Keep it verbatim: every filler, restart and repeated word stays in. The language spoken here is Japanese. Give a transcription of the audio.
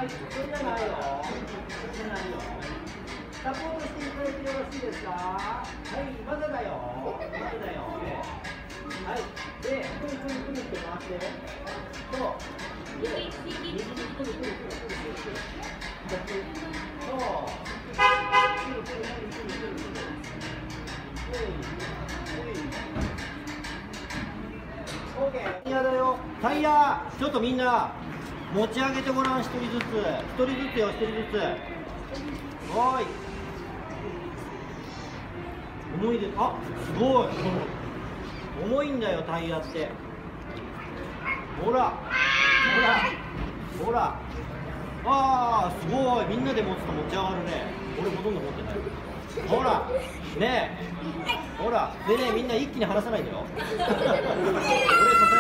それじゃないよ。それじゃないよ。サポートしていただいてよろしいですか。はい、まだだよ。まだだよ。はい、で、くるくるくるって回して。そう。で、右にくるくるくるくるくるくる。そう。くるくるくるくるくるくる。オッケー。タイヤだよ。タイヤ、ちょっとみんな持ち上げてごらん、一人ずつ。一人ずつよ、一人ずつ。おーい。重いで、あ、すごい。重いんだよ、タイヤって。ほら。ほら。ほら。ああ、すごい。みんなで持つと持ち上がるね。俺ほとんど持ってない。ほら。ねえ。ほら。でね、みんな一気に離さないでよ。俺支え